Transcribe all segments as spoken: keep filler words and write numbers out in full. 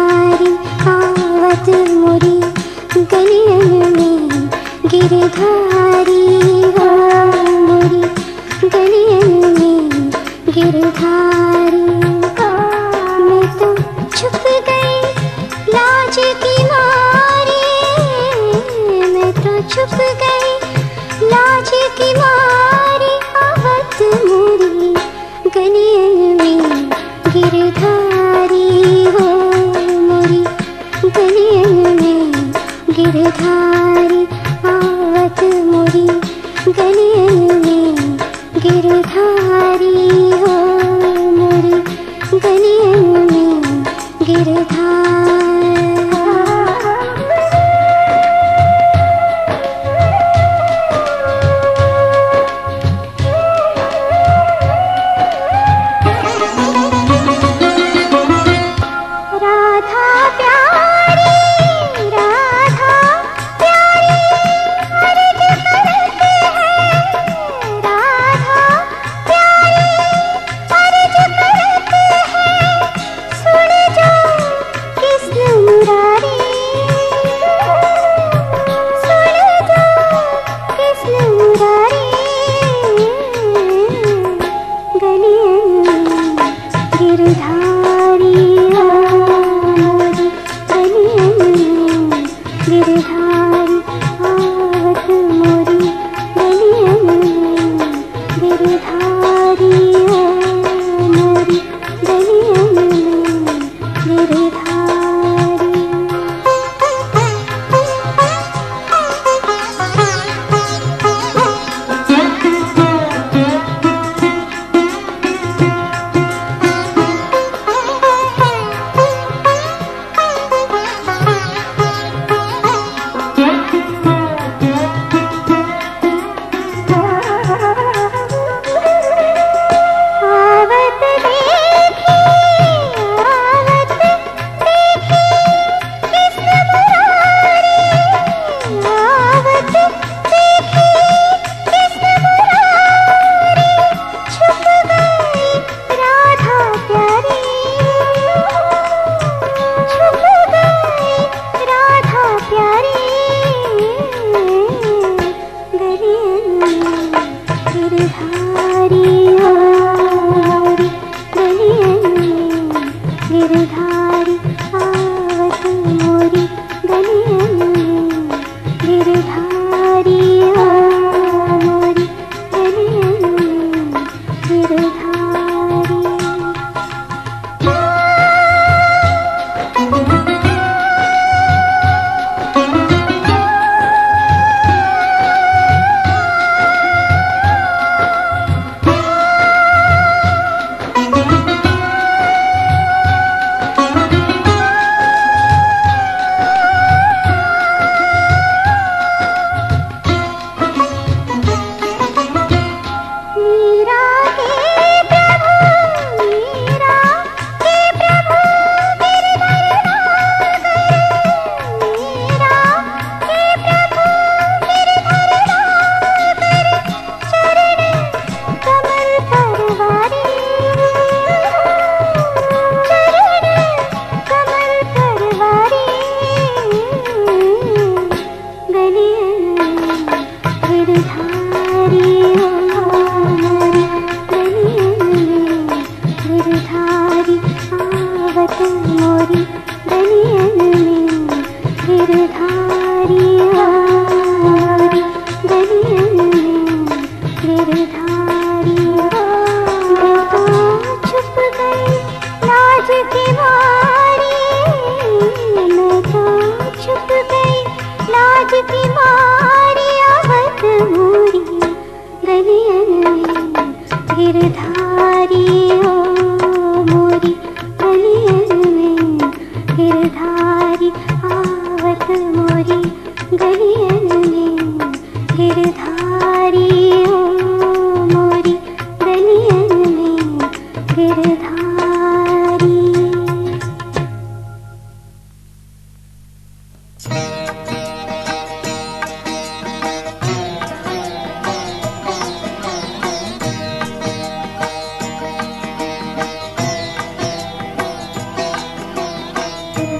गिरधारी आवत मोरी गलियन में गिरधारी हो मोरी गलियन में गिरधारी। मैं तो छुप गई लाज की मारी, मैं तो छुप गई लाज की मारी आवत मोरी गलियन में गिरधारी हो मोरी गलियन में गिरधारी आवत मोरी गलियन में गिरधारी हो मोरी गलियन में गिरधारी।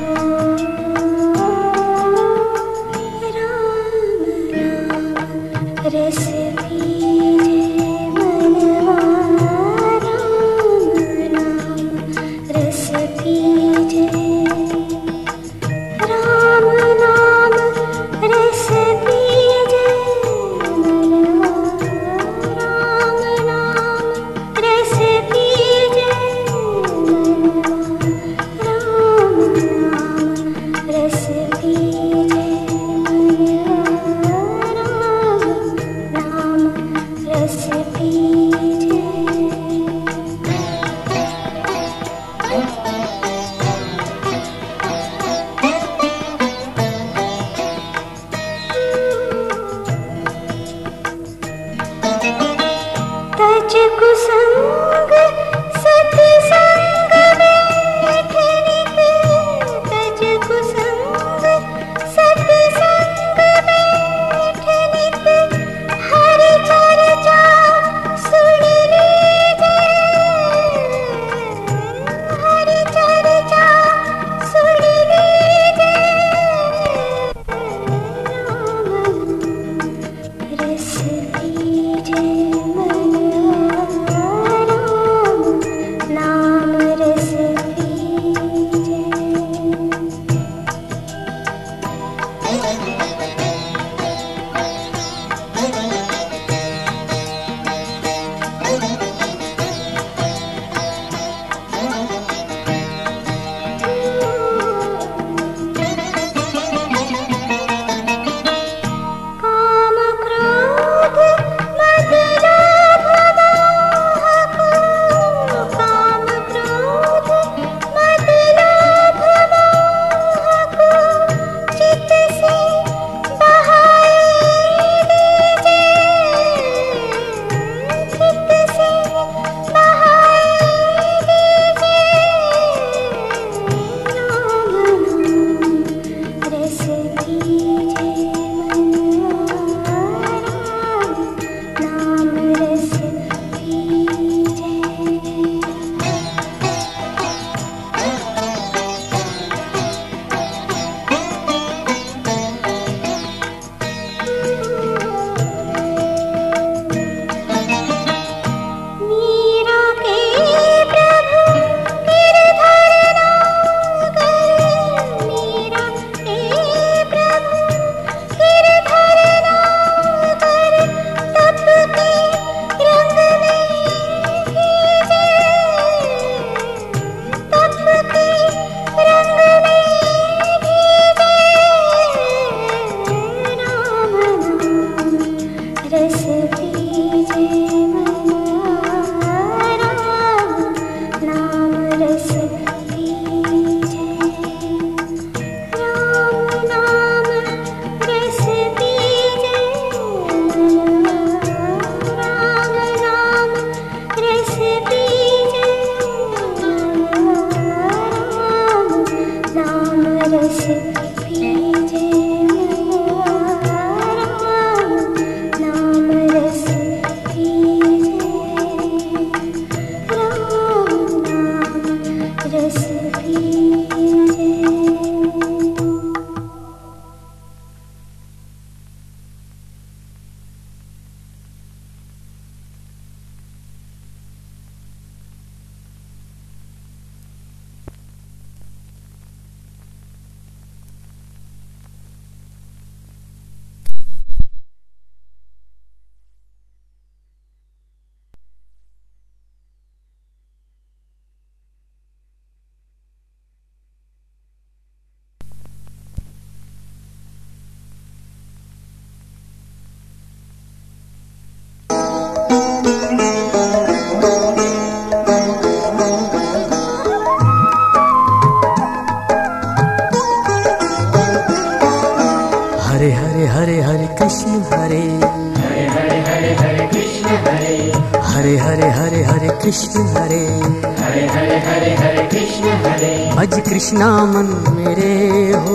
हरे हरे हरे हरे कृष्ण हरे हरे हरे हरे हरे कृष्ण हरे। भज कृष्णा मन मेरे हो,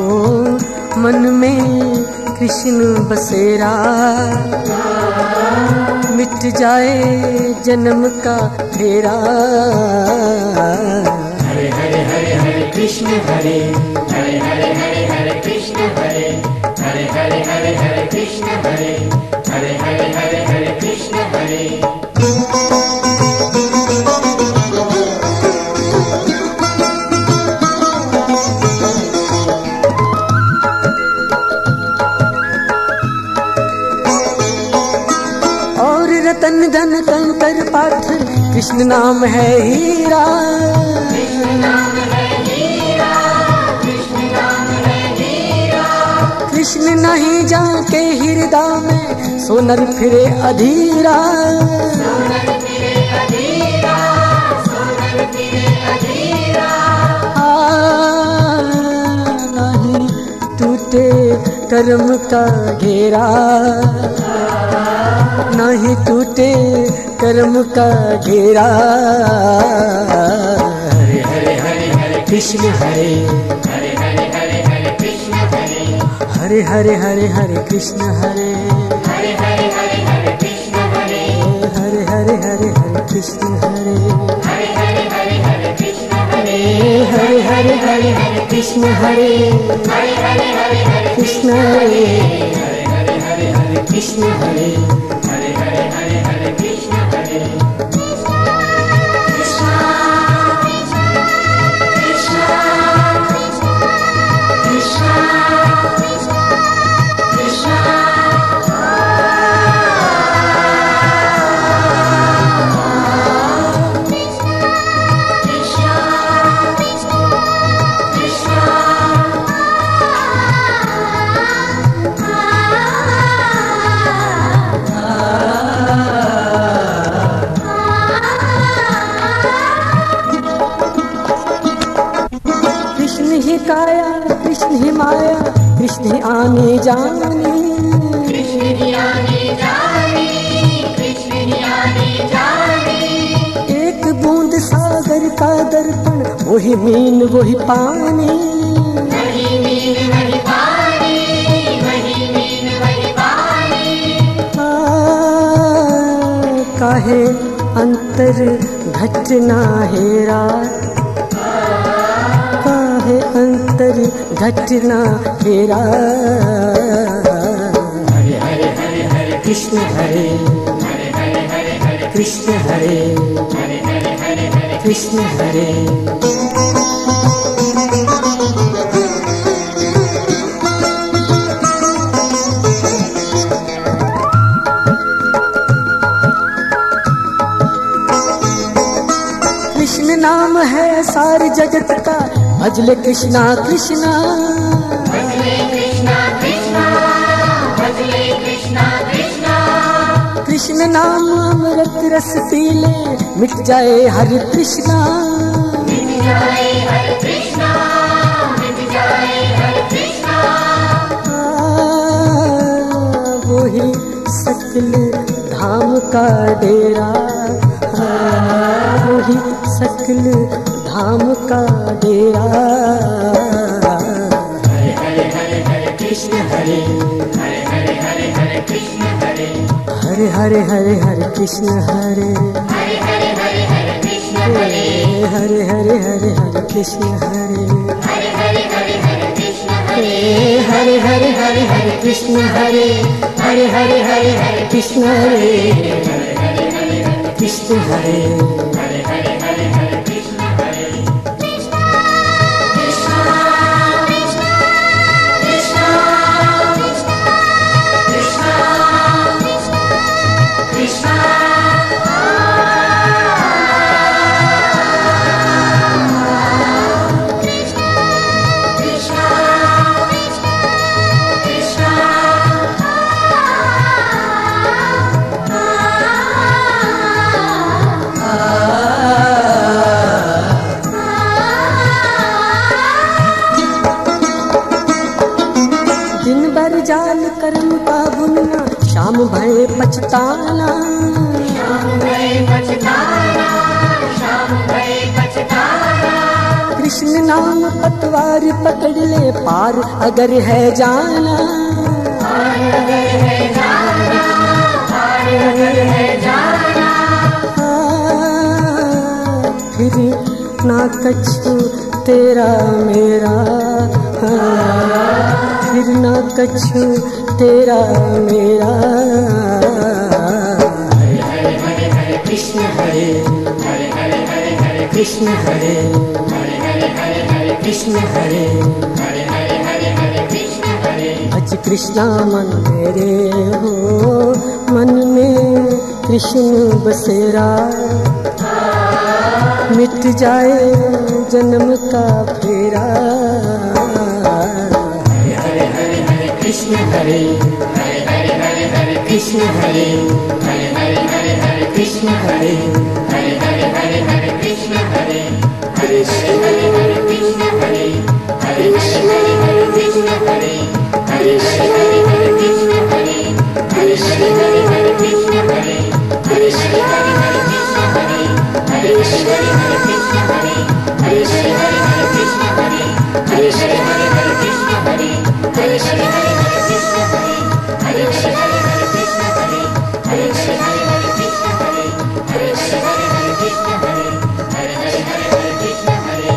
मन में कृष्ण बसेरा, मिट जाए जन्म का फेरा। हरे हरे हरे हरे कृष्ण हरे हरे हरे हरे हरे कृष्ण हरे हरे हरे हरे हरे कृष्ण हरे हरे हरे हरे हरे कृष्ण हरे। और रतन धन कंकर पाथर कृष्ण नाम है हीरा। कृष्ण नाम है हीरा, कृष्ण नाम है हीरा। कृष्ण नहीं जाके हृदय में सोनर फिरे अधीरा। सोनर फिरे अधीरा, सोनर फिरे अधीरा। आ, नहीं टूटे कर्म का घेरा, नहीं टूटे कर्म का घेरा। हरे हरे हरे हरे कृष्ण हरे हरे हरे हरे हरे कृष्ण हरे हरे हरे हरे हरे कृष्ण हरे हरे हरे हरे हरे कृष्ण हरे हरे हरे हरे हरे कृष्ण हरे हरे हरे हरे हरे कृष्ण हरे हरे हरे हरे हरे कृष्ण हरे हरे हरे हरे हरे कृष्ण हरे हरे हरे हरे हरे कृष्ण हरे हरे हरे हरे हरे कृष्ण हरे। कृष्ण कृष्ण कृष्ण कृष्ण कृष्ण ही काया कृष्ण ही माया कृष्ण ही आने जाने। कृष्ण ही आने जाने, कृष्ण ही आने जाने। एक बूंद सागर का दर्पण वही मीन वही पानी। वही मीन वही पानी, वही मीन वही पानी। आ, काहे अंतर घटना हेरा, काहे अंतर घटना हेरा। हरे हरे हरे हरे कृष्ण हरे हरे हरे हरे हरे कृष्ण हरे हरे हरे हरे हरे कृष्ण हरे। कृष्ण नाम है सारे जगत का भजले कृष्णा कृष्णा। भजले कृष्णा कृष्णा, भजले कृष्णा कृष्णा। कृष्ण नाम अमृत रस पीले मिट जाए हर कृष्णा। मिट जाए हरे कृष्णा, मिट जाए हरे कृष्णा। आ, वही सकल धाम का डेरा, आ, वही सकल धाम का डेरा। हरे हरे हरे हरे कृष्ण हरे हरे हरे हरे हरे कृष्ण हरे हरे हरे हरे हरे कृष्ण हरे हरे हरे हरे हरे कृष्ण हरे हरे हरे हरे हरे कृष्ण हरे हरे हरे हरे हरे कृष्ण हरे हरे हरे हरे हरे कृष्ण हरे हरे हरे हरे हरे कृष्ण हरे हरे हरे हरे हरे कृष्ण हरे हरे हरे हरे हरे कृष्ण हरे। कृष्ण कृष्ण कृष्ण कृष्ण कृष्ण दिन भर जाल कर्म का बुनना शाम भय पछताना। शाम भय पछताना, शाम भय पछताना। कृष्ण नाम पतवार पकड़ ले पार अगर है जाना। पार अगर है जाना, पार अगर है जाना। आ, फिर ना कछु तेरा मेरा, फिर ना कछु तेरा मेरा। हरे हरे हरे हरे कृष्ण हरे, हरे हरे हरे हरे कृष्ण हरे, हरे हरे हरे हरे कृष्ण हरे, हरे हरे हरे हरे कृष्ण हरे। भज कृष्णा मन मेरे हो, मन में कृष्ण बसेरा, मिट जाए जन्म का फेरा। हरे हरे हरे हरे कृष्ण हरे, हरे हरे हरे हरे कृष्ण हरे, हरे हरे हरे हरे कृष्ण हरे, हरे हरे हरे हरे कृष्ण हरे। हरे हरे हरे कृष्ण हरे, हरे हरे हरे कृष्ण हरे, हरे हरे हरे कृष्ण हरे, हरे हरे हरे कृष्ण हरे, हरे हरे हरे कृष्ण हरे, हरे हरे हरे कृष्ण हरे, हरे हरे हरे कृष्ण हरे, हरे हरे हरे कृष्ण हरे, हरे हरे हरे कृष्ण हरे, हरे हरे हरे कृष्ण हरे, हरे हरे हरे कृष्ण हरे, हरे हरे हरे कृष्ण हरे, हरे हरे हरे कृष्ण हरे।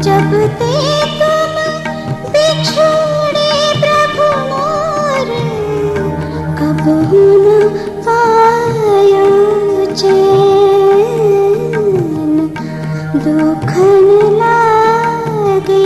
जब ते तुम बिछोड़े प्रभु मोर, कब न पायो चैन, दुखन लागे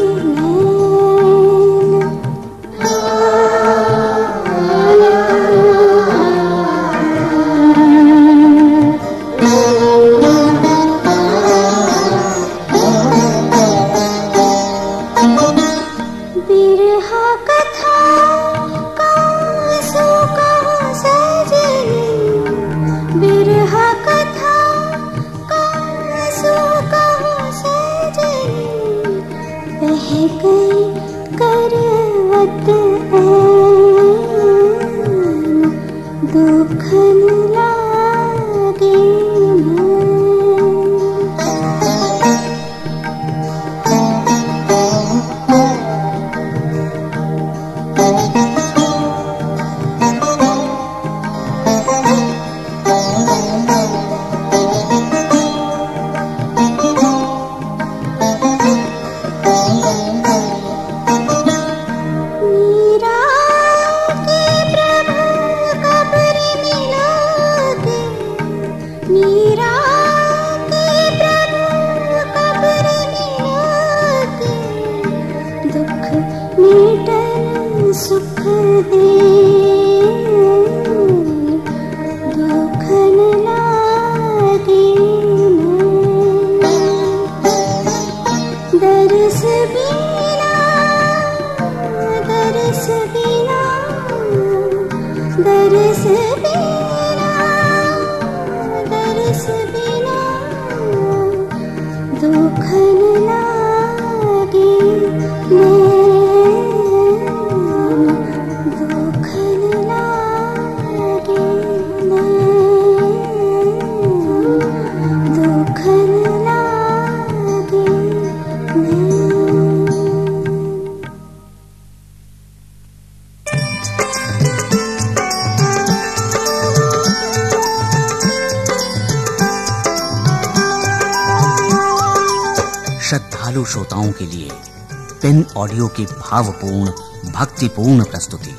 श्रद्धालु श्रोताओं के लिए पेन ऑडियो की भावपूर्ण भक्तिपूर्ण प्रस्तुति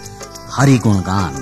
हरि गुणगान।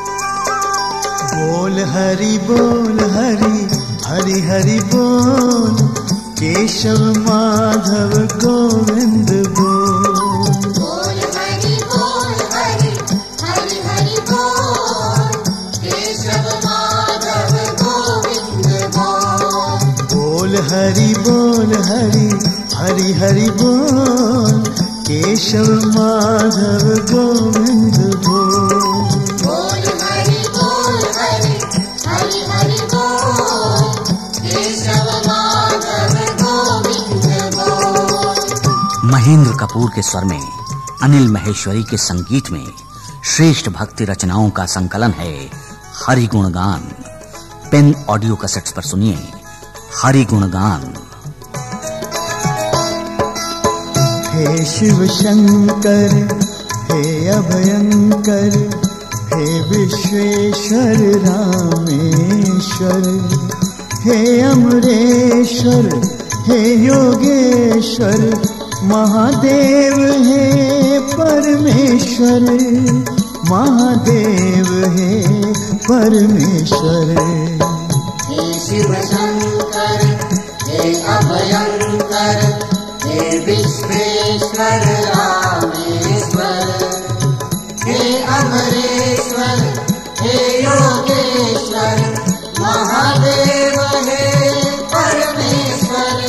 बोल हरि बोल हरि हरि हरि बोल, केशव माधव गोविंद बोल। बोल हरि बोल हरि हरि हरि बोल, केशव माधव गोविंद बोल। बोल हरि बोल हरि हरि हरि बोल, केशव माधव गोविंद बोल। बोल हरि बोल हरि हरि हरि बोल, केशव माधव गोविंद बोल। महेंद्र कपूर के स्वर में, अनिल महेश्वरी के संगीत में श्रेष्ठ भक्ति रचनाओं का संकलन है हरि गुणगान। पेन ऑडियो कैसेट्स पर सुनिए हरि गुणगान। हे शिव शंकर हे अभयंकर, हे विश्वेश्वर रामेश्वर, हे अमरेश्वर हे योगेश्वर, महादेव हे परमेश्वर, महादेव हे परमेश्वर। हे शिव शंकर हे अभयंकर, हे विश्वेश्वर रामेश्वर, हे अमरेश्वर हे योगेश्वर, महादेव हे परमेश्वर,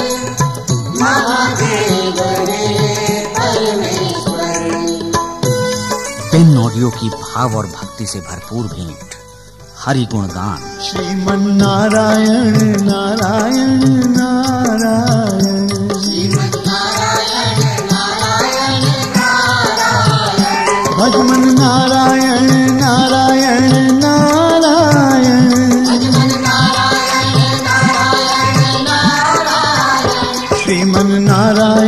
महादेव हे परमेश्वर। पेन ऑडियो की भाव और भक्ति से भरपूर भेंट हरि गुणगान। श्रीमन नारायण नारायण नारायण, श्रीमन नारायण नारायण नारायण, भजमन नारायण नारायण नारायण, भजमन नारायण नारायण नारायण, श्रीमन नारायण